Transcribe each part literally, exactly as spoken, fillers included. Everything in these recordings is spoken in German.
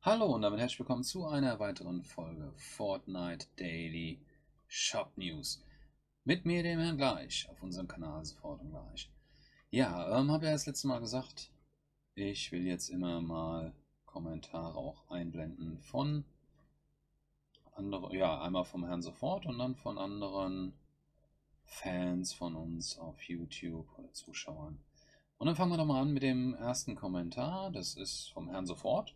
Hallo und damit herzlich willkommen zu einer weiteren Folge Fortnite Daily Shop News. Mit mir, dem Herrn Gleich, auf unserem Kanal sofort und gleich. Ja, ähm, habe ja das letzte Mal gesagt, ich will jetzt immer mal Kommentare auch einblenden von anderen, ja, einmal vom Herrn sofort und dann von anderen Fans von uns auf YouTube oder Zuschauern. Und dann fangen wir doch mal an mit dem ersten Kommentar. Das ist vom Herrn sofort.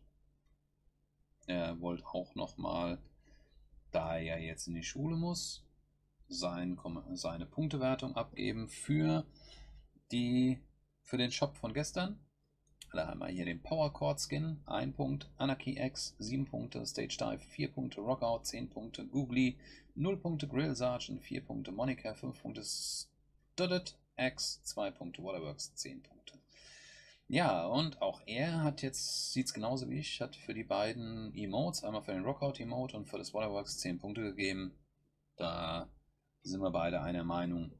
Er wollte auch nochmal, da er ja jetzt in die Schule muss, sein, seine Punktewertung abgeben für, die, für den Shop von gestern. Da haben wir hier den Power Chord Skin, ein Punkt, Anarchy X, sieben Punkte, Stage Dive, vier Punkte, Rockout, zehn Punkte, Googly, null Punkte, Grill Sergeant, vier Punkte, Monica, fünf Punkte, Studded X, zwei Punkte, Waterworks, zehn Punkte. Ja, und auch er hat jetzt, sieht es genauso wie ich, hat für die beiden Emotes, einmal für den Rockout-Emote und für das Waterworks zehn Punkte gegeben. Da sind wir beide einer Meinung.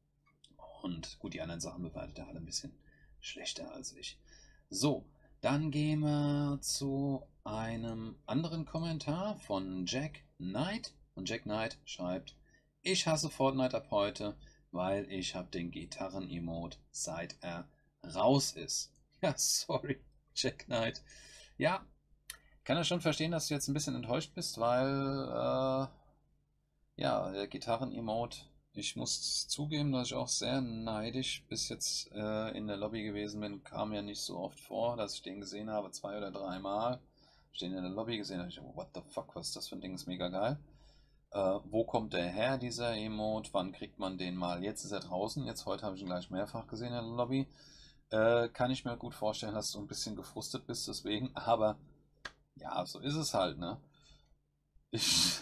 Und gut, die anderen Sachen bewertet er alle ein bisschen schlechter als ich. So, dann gehen wir zu einem anderen Kommentar von Jack Knight. Und Jack Knight schreibt: Ich hasse Fortnite ab heute, weil ich habe den Gitarren-Emote, seit er raus ist. Ja, sorry, Jack Knight. Ja, ich kann ja schon verstehen, dass du jetzt ein bisschen enttäuscht bist, weil, äh, ja, der Gitarren-Emote, ich muss zugeben, dass ich auch sehr neidisch bis jetzt äh, in der Lobby gewesen bin. Kam ja nicht so oft vor, dass ich den gesehen habe, zwei oder dreimal. Ich den in der Lobby gesehen habe, ich dachte, what the fuck, was ist das für ein Ding, ist mega geil. Äh, wo kommt der her, dieser Emote? Wann kriegt man den mal? Jetzt ist er draußen, jetzt heute habe ich ihn gleich mehrfach gesehen in der Lobby. Äh, kann ich mir gut vorstellen, dass du ein bisschen gefrustet bist deswegen, aber ja, so ist es halt, ne? Ich,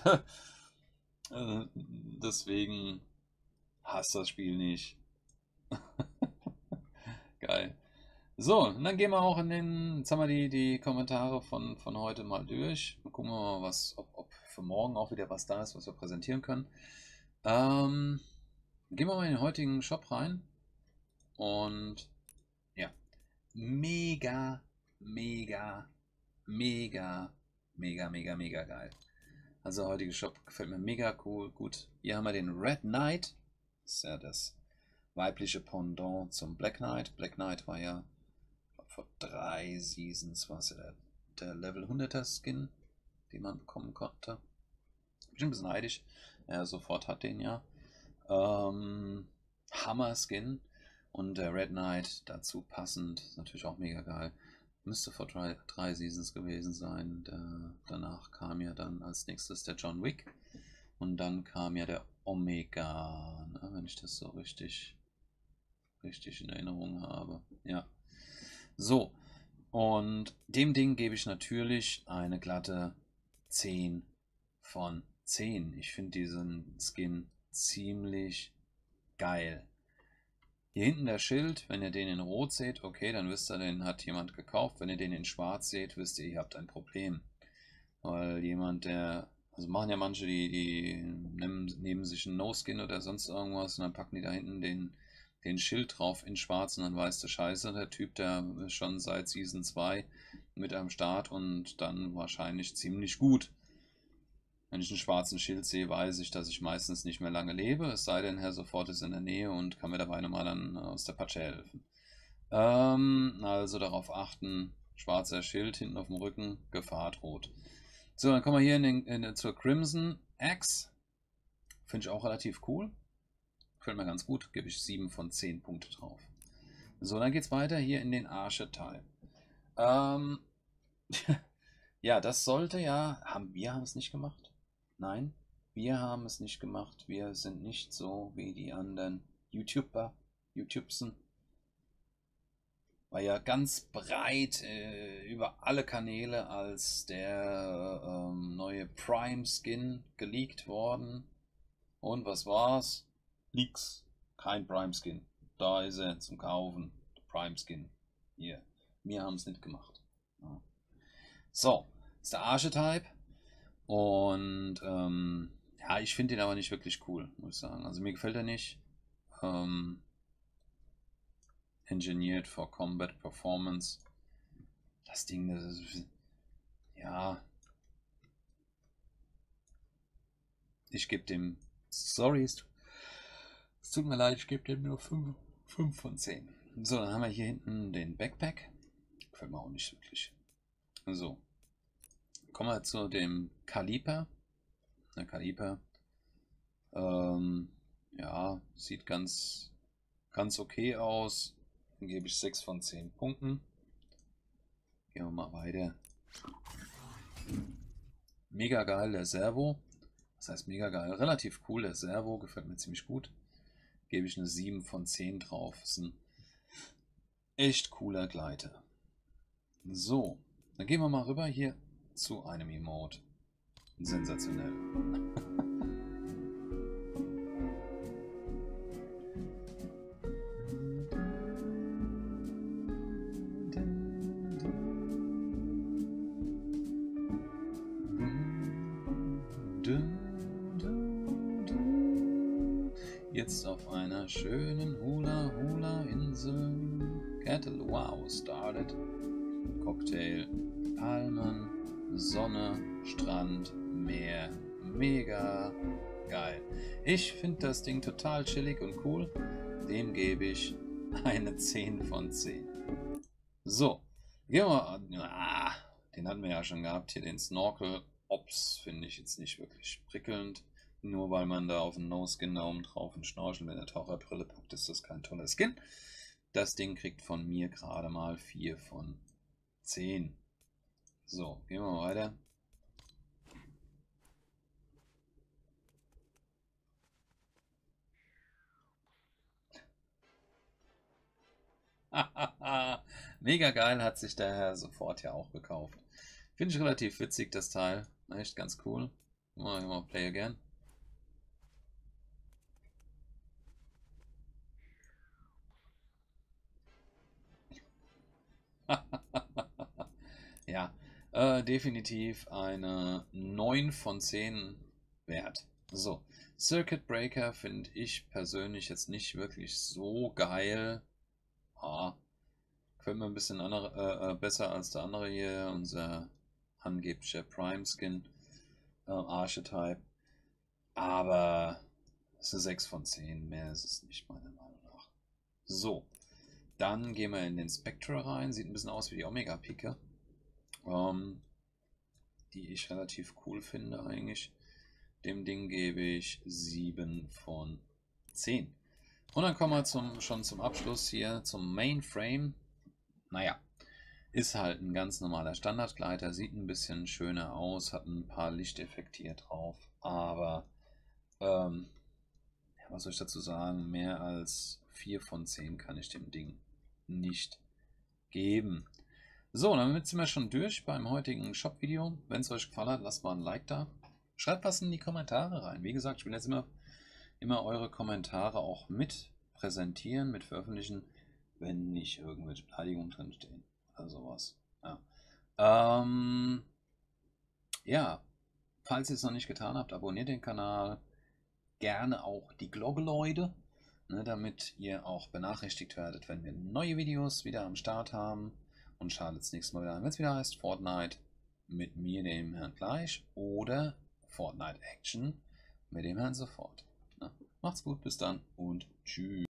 äh, deswegen hasst das Spiel nicht. Geil. So, und dann gehen wir auch in den, jetzt haben wir die, die Kommentare von, von heute mal durch. Dann gucken wir mal, was, ob, ob für morgen auch wieder was da ist, was wir präsentieren können. Ähm, gehen wir mal in den heutigen Shop rein. Und ja, mega, mega, mega, mega, mega, mega geil. Also der heutige Shop gefällt mir mega cool. Gut, hier haben wir den Red Knight. Das ist ja das weibliche Pendant zum Black Knight. Black Knight war ja vor drei Seasons war es ja der, der Level hunderter Skin, den man bekommen konnte. Ich bin ein bisschen neidisch. Er sofort hat den ja. Ähm, Hammer Skin. Und der Red Knight dazu passend. Ist natürlich auch mega geil. Müsste vor drei, drei Seasons gewesen sein. Der, danach kam ja dann als nächstes der John Wick. Und dann kam ja der Omega, ne, wenn ich das so richtig, richtig in Erinnerung habe. Ja. So. Und dem Ding gebe ich natürlich eine glatte zehn von zehn. Ich finde diesen Skin ziemlich geil. Hier hinten der Schild, wenn ihr den in Rot seht, okay, dann wisst ihr, den hat jemand gekauft. Wenn ihr den in Schwarz seht, wisst ihr, ihr habt ein Problem. Weil jemand, der, also machen ja manche, die, die nehmen, nehmen sich einen No-Skin oder sonst irgendwas und dann packen die da hinten den, den Schild drauf in Schwarz und dann weißt du, scheiße, der Typ, der ist schon seit Season zwei mit am Start und dann wahrscheinlich ziemlich gut. Wenn ich einen schwarzen Schild sehe, weiß ich, dass ich meistens nicht mehr lange lebe, es sei denn, Herr sofort ist in der Nähe und kann mir dabei nochmal dann aus der Patsche helfen. Ähm, also darauf achten, schwarzer Schild hinten auf dem Rücken, Gefahr droht. So, dann kommen wir hier in den, in, zur Crimson Axe. Finde ich auch relativ cool. Gefällt mir ganz gut, gebe ich sieben von zehn Punkte drauf. So, dann geht es weiter hier in den Archetype. Ähm, ja, das sollte ja, haben wir haben es nicht gemacht? Nein, wir haben es nicht gemacht. Wir sind nicht so wie die anderen YouTuber, YouTubesen. War ja ganz breit äh, über alle Kanäle als der ähm, neue Prime Skin geleakt worden. Und was war's? Nix. Kein Prime Skin. Da ist er zum Kaufen. Prime Skin. Hier. Wir haben es nicht gemacht. Ja. So, das ist der Archetype. Und ähm, ja, ich finde den aber nicht wirklich cool, muss ich sagen. Also mir gefällt er nicht. Ähm, engineered for Combat Performance. Das Ding, das ist, Ja. Ich gebe dem, sorry, es tut mir leid, ich gebe dem nur fünf von zehn. So, dann haben wir hier hinten den Backpack. Gefällt mir auch nicht wirklich. So. Kommen wir zu dem Kaliper. Der Kaliper. Ähm, ja, sieht ganz, ganz okay aus. Dann gebe ich sechs von zehn Punkten. Gehen wir mal weiter. Mega geil, der Servo. Das heißt mega geil. Relativ cool, der Servo. Gefällt mir ziemlich gut. Gebe ich eine sieben von zehn drauf. Ist ein echt cooler Gleiter. So, dann gehen wir mal rüber hier zu einem Emote. Sensationell. Jetzt auf einer schönen Hula-Hula-Insel. Kettle, wow, started. Cocktail, Palmen, Sonne, Strand, Meer. Mega geil. Ich finde das Ding total chillig und cool. Dem gebe ich eine zehn von zehn. So, gehen wir mal. Ah, den hatten wir ja schon gehabt. Hier den Snorkel. Ops finde ich jetzt nicht wirklich prickelnd. Nur weil man da auf den No-Skin da oben drauf einen Schnorchel mit der Taucherbrille packt, ist das kein toller Skin. Das Ding kriegt von mir gerade mal vier von zehn. So, gehen wir mal weiter. Mega geil, hat sich der Herr sofort ja auch gekauft. Finde ich relativ witzig, das Teil. Echt ganz cool. Mal, mal play again. Ja, äh, definitiv eine neun von zehn wert. So, Circuit Breaker finde ich persönlich jetzt nicht wirklich so geil. Ah, gefällt mir ein bisschen andere, äh, äh, besser als der andere hier, unser angeblicher Prime Skin, äh, Archetype. Aber es ist eine sechs von zehn, mehr ist es nicht, meiner Meinung nach. So, dann gehen wir in den Spectra rein. Sieht ein bisschen aus wie die Omega-Pike. Ähm, die ich relativ cool finde eigentlich. Dem Ding gebe ich sieben von zehn. Und dann kommen wir zum, schon zum Abschluss hier, zum Mainframe. Naja, ist halt ein ganz normaler Standardgleiter, sieht ein bisschen schöner aus, hat ein paar Lichteffekte hier drauf, aber ähm, ja, was soll ich dazu sagen, mehr als vier von zehn kann ich dem Ding nicht geben. So, damit sind wir schon durch beim heutigen Shop-Video. Wenn es euch gefallen hat, lasst mal ein Like da. Schreibt was in die Kommentare rein. Wie gesagt, ich will jetzt immer, immer eure Kommentare auch mit präsentieren, mit veröffentlichen, wenn nicht irgendwelche Beleidigungen drinstehen oder sowas. Ja. Ähm, ja, falls ihr es noch nicht getan habt, abonniert den Kanal. Gerne auch die Glocke, Leute, ne, damit ihr auch benachrichtigt werdet, wenn wir neue Videos wieder am Start haben. Und schaltet das nächste Mal wieder an, wenn es wieder heißt Fortnite mit mir, dem Herrn Gleich, oder Fortnite Action mit dem Herrn Sofort. Na, macht's gut, bis dann und tschüss.